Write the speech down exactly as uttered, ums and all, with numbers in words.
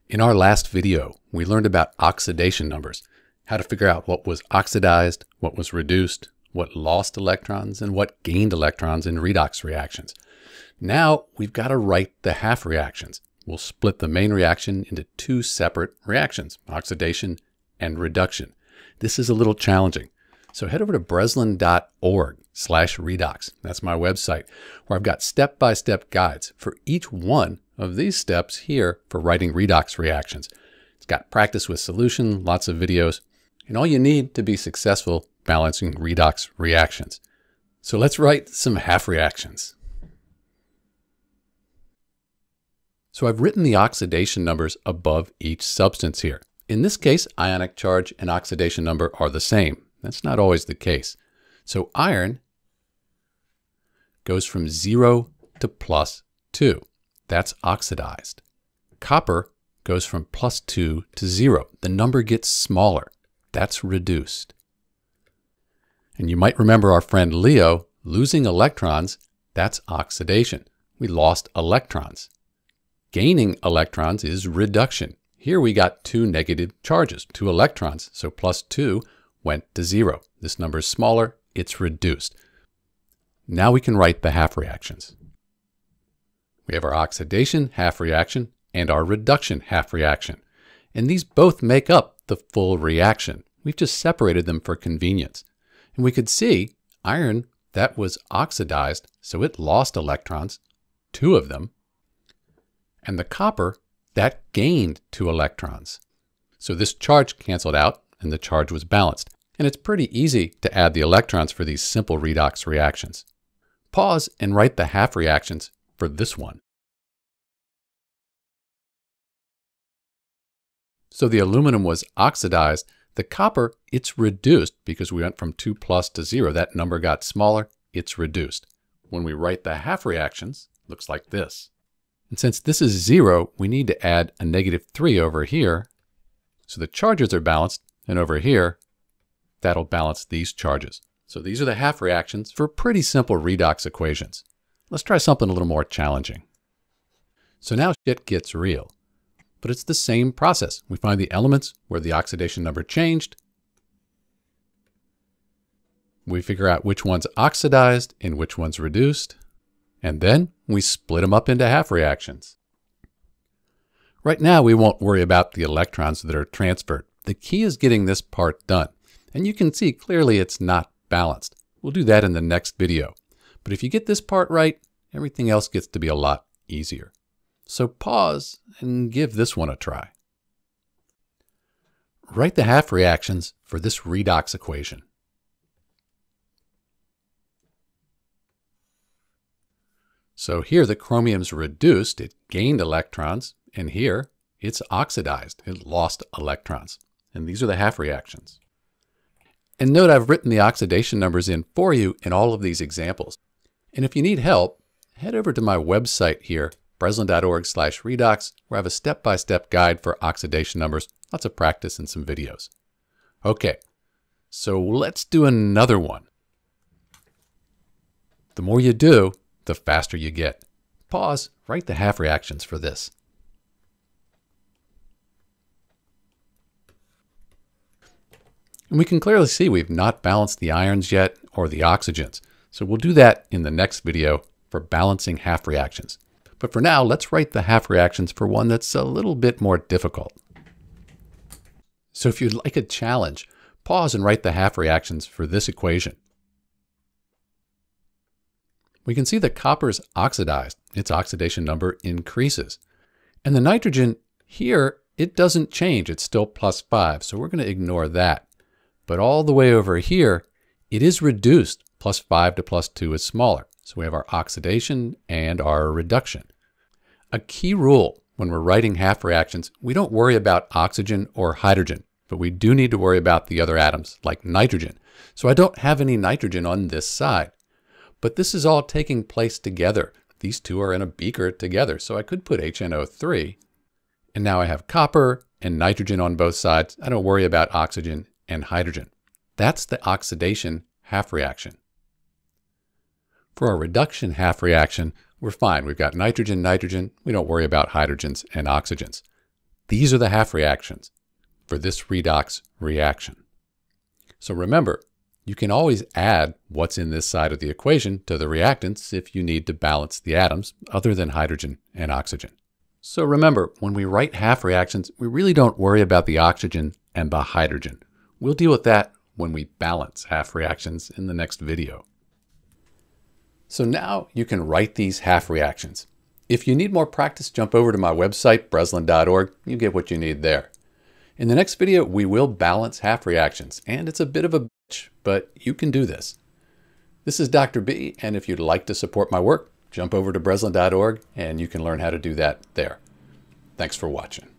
In our last video, we learned about oxidation numbers, how to figure out what was oxidized, what was reduced, what lost electrons, and what gained electrons in redox reactions. Now we've got to write the half reactions. We'll split the main reaction into two separate reactions, oxidation and reduction. This is a little challenging. So head over to breslin dot org slash redox. That's my website, where I've got step-by-step guides for each one of these steps here for writing redox reactions. It's got practice with solution, lots of videos, and all you need to be successful balancing redox reactions. So let's write some half reactions. So I've written the oxidation numbers above each substance here. In this case, ionic charge and oxidation number are the same. That's not always the case. So iron goes from zero to plus two. That's oxidized. Copper goes from plus two to zero. The number gets smaller. That's reduced. And you might remember our friend Leo losing electrons. That's oxidation. We lost electrons. Gaining electrons is reduction. Here we got two negative charges, two electrons. So plus two went to zero. This number is smaller. It's reduced. Now we can write the half reactions. We have our oxidation half reaction and our reduction half reaction. And these both make up the full reaction. We've just separated them for convenience. And we could see iron, that was oxidized, so it lost electrons, two of them. And the copper, that gained two electrons. So this charge canceled out and the charge was balanced. And it's pretty easy to add the electrons for these simple redox reactions. Pause and write the half reactions for this one. So the aluminum was oxidized. The copper, it's reduced because we went from two plus to zero. That number got smaller. It's reduced. When we write the half reactions, it looks like this. And since this is zero, we need to add a negative three over here. So the charges are balanced. And over here, that'll balance these charges. So these are the half reactions for pretty simple redox equations. Let's try something a little more challenging. So now shit gets real. But it's the same process. We find the elements where the oxidation number changed. We figure out which one's oxidized and which one's reduced. And then we split them up into half reactions. Right now, we won't worry about the electrons that are transferred. The key is getting this part done. And you can see clearly it's not balanced. We'll do that in the next video. But if you get this part right, everything else gets to be a lot easier. So pause and give this one a try. Write the half reactions for this redox equation. So here the chromium's reduced, it gained electrons, and here it's oxidized, it lost electrons. And these are the half reactions. And note I've written the oxidation numbers in for you in all of these examples. And if you need help, head over to my website here, breslin dot org slash redox, where I have a step-by-step guide for oxidation numbers, lots of practice and some videos. Okay, so let's do another one. The more you do, the faster you get. Pause, write the half reactions for this. And we can clearly see we've not balanced the ions yet or the oxygens. So we'll do that in the next video for balancing half reactions. But for now, let's write the half reactions for one that's a little bit more difficult. So if you'd like a challenge, pause and write the half reactions for this equation. We can see the copper's oxidized. Its oxidation number increases. And the nitrogen here, it doesn't change. It's still plus five. So we're going to ignore that. But all the way over here, it is reduced. Plus five to plus two is smaller. So we have our oxidation and our reduction. A key rule when we're writing half reactions, we don't worry about oxygen or hydrogen, but we do need to worry about the other atoms like nitrogen. So I don't have any nitrogen on this side, but this is all taking place together. These two are in a beaker together. So I could put H N O three, and now I have copper and nitrogen on both sides. I don't worry about oxygen and hydrogen. That's the oxidation half reaction. For our reduction half reaction, we're fine. We've got nitrogen, nitrogen. We don't worry about hydrogens and oxygens. These are the half reactions for this redox reaction. So remember, you can always add what's in this side of the equation to the reactants if you need to balance the atoms other than hydrogen and oxygen. So remember, when we write half reactions, we really don't worry about the oxygen and the hydrogen. We'll deal with that when we balance half reactions in the next video. So now you can write these half reactions. If you need more practice, jump over to my website, breslin dot org. You get what you need there. In the next video, we will balance half reactions, and it's a bit of a bitch, but you can do this. This is Doctor B, and if you'd like to support my work, jump over to breslin dot org and you can learn how to do that there. Thanks for watching.